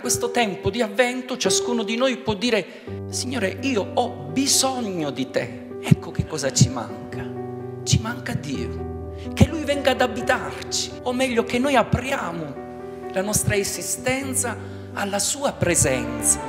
questo tempo di avvento ciascuno di noi può dire: Signore, io ho bisogno di te. Ecco che cosa ci manca. Ci manca Dio, che Lui venga ad abitarci, o meglio che noi apriamo la nostra esistenza alla Sua presenza.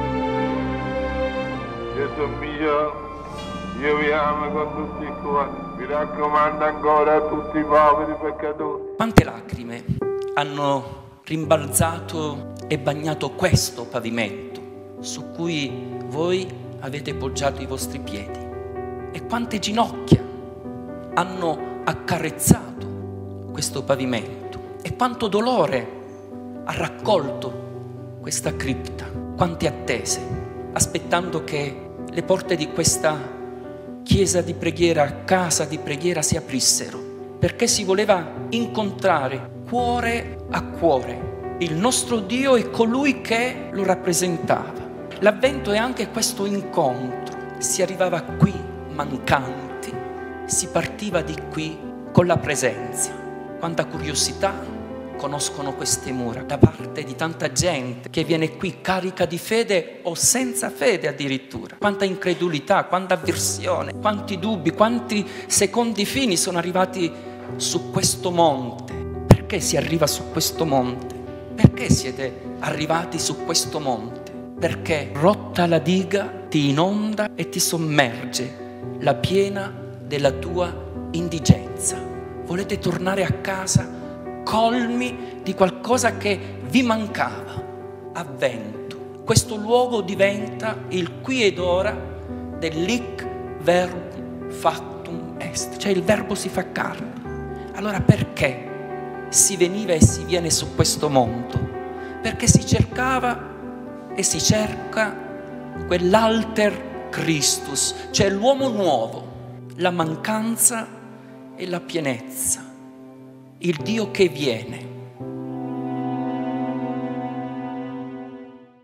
Gesù mio, io vi amo con tutti i cuori, vi raccomando ancora a tutti i poveri peccatori. Quante lacrime hanno rimbalzato e bagnato questo pavimento su cui voi avete poggiato i vostri piedi, e quante ginocchia hanno accarezzato questo pavimento, e quanto dolore ha raccolto questa cripta, quante attese, aspettando che le porte di questa chiesa di preghiera, casa di preghiera si aprissero, perché si voleva incontrare cuore a cuore il nostro Dio e colui che lo rappresentava. L'avvento è anche questo incontro. Si arrivava qui mancanti, si partiva di qui con la presenza. Quanta curiosità conoscono queste mura da parte di tanta gente che viene qui carica di fede o senza fede addirittura. Quanta incredulità, quanta avversione, quanti dubbi, quanti secondi fini sono arrivati su questo monte. Perché si arriva su questo monte? Perché siete arrivati su questo monte? Perché rotta la diga ti inonda e ti sommerge la piena della tua indigenza. Volete tornare a casa colmi di qualcosa che vi mancava. Avvento. Questo luogo diventa il qui ed ora dell'hic verbum factum est, cioè il verbo si fa carne. Allora perché si veniva e si viene su questo monte? Perché si cercava e si cerca quell'alter Christus, cioè l'uomo nuovo, la mancanza e la pienezza, il Dio che viene.